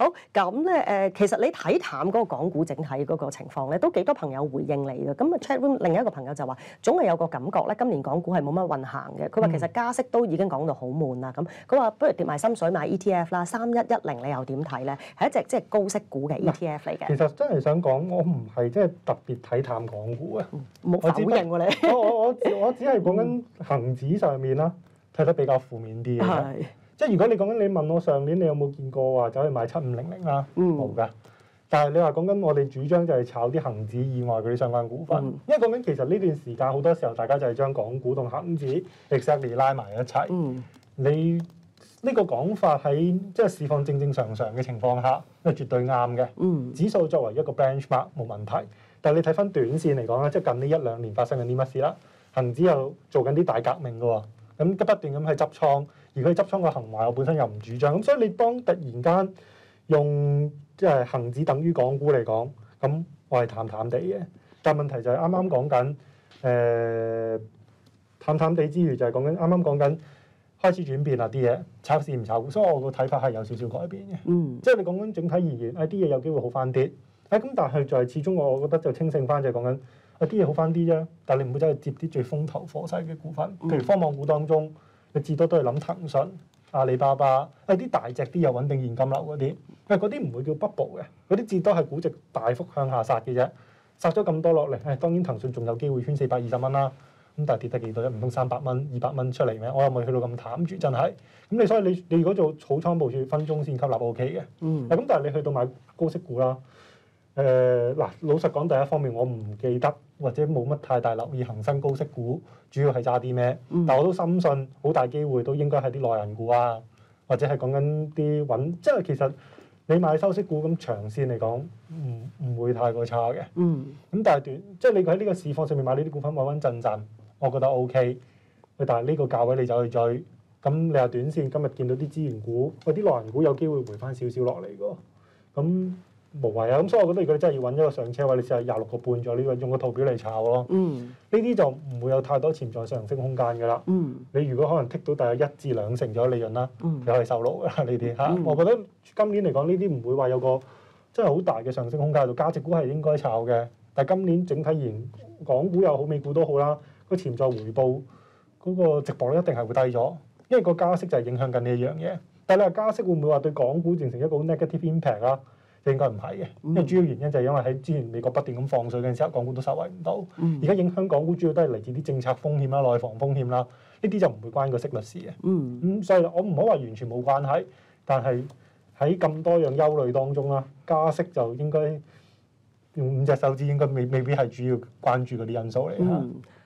好，咁咧其實你睇淡嗰個港股整體嗰個情況咧，都幾多朋友回應你嘅。咁啊 chatroom 另一個朋友就話，總係有個感覺咧，今年港股係冇乜運行嘅。佢話其實加息都已經講到好悶啦。咁佢話不如跌埋心水買 ETF 啦，3110你又點睇咧？係一隻即係高息股嘅 ETF 嚟嘅。 其實真係想講，我唔係即係特別睇淡港股啊。 冇否認喎你。 我只係講緊恒指上面啦，睇得比較負面啲嘅。 係。 即係如果你講緊你問我上年你有冇見過話走去買7500啦，冇㗎。但係你話講緊我哋主張就係炒啲恒指以外嗰啲相關股份，因為講緊其實呢段時間好多時候大家就係將港股同恒指 exactly 拉埋一齊。你呢個講法喺即係市況正正常常嘅情況下，係絕對啱嘅。指數作為一個 benchmark 冇問題，但係你睇翻短線嚟講咧，即係近呢1-2年發生緊啲乜事啦？恒指又做緊啲大革命㗎喎，咁不斷咁去執倉。而佢執倉個行為，我本身又唔主張，咁所以你當突然間用即係恆指等於港股嚟講，咁我係淡淡地嘅。但問題就係啱啱講緊淡淡地之餘，就係講緊啱啱講緊開始轉變啦啲嘢，炒市唔炒股，所以我個睇法係有少少改變嘅。即係你講緊整體而言，啲嘢有機會好翻啲，咁但係就係始終我覺得就清醒翻，就係講緊啲嘢好翻啲啫。但係你唔好走去接啲最風頭火勢嘅股份，譬如科網股當中。你至多都係諗騰訊、阿里巴巴，啲大隻啲有穩定現金流嗰啲，因為嗰啲唔會叫 bubble 嘅，嗰啲至多係估值大幅向下殺嘅啫，殺咗咁多落嚟，當然騰訊仲有機會圈420蚊啦，咁但係跌得幾多啫？唔通300蚊、200蚊出嚟咩？我又未去到咁淡住，真係。咁所以你如果做草倉部署分鐘線吸納 OK 嘅，咁但係你去到買高息股啦。老實講，第一方面我唔記得或者冇乜太大留意恒生高息股主要係揸啲咩，但我都深信好大機會都應該係啲內銀股啊，或者係講緊啲穩，即係其實你買收息股咁長線嚟講唔會太過差嘅。咁但係即係你喺呢個市況上面買呢啲股份穩穩陣陣，我覺得 OK。但係呢個價位你走去追，咁你話短線今日見到啲資源股，啲內銀股有機會回翻少少落嚟㗎，咁。無謂啊！咁所以我覺得如果你真係要揾一個上車位，你試下26個半咗呢個，用個圖表嚟炒咯。呢啲就唔會有太多潛在上升空間㗎啦。你如果可能剔到大約1至2成咗利潤啦，你可以收爐㗎啦呢啲嚇。我覺得今年嚟講呢啲唔會話有個真係好大嘅上升空間喺度。價值股係應該炒嘅，但係今年整體而言，港股又好，美股都好啦，個潛在回報嗰個值博率一定係會低咗，因為個加息就係影響緊呢一樣嘢。但係你話加息會唔會話對港股形成一個 negative impact 啦？應該唔係嘅，因為主要原因就係因為喺之前美國不斷咁放水嘅時候，港股都受惠唔到。而家影響港股主要都係嚟自啲政策風險啦、內房風險啦，呢啲就唔會關個息率事嘅。所以我唔好話完全冇關係，但係喺咁多樣憂慮當中啦，加息就應該用5隻手指應該未必係主要關注嗰啲因素嚟嚇。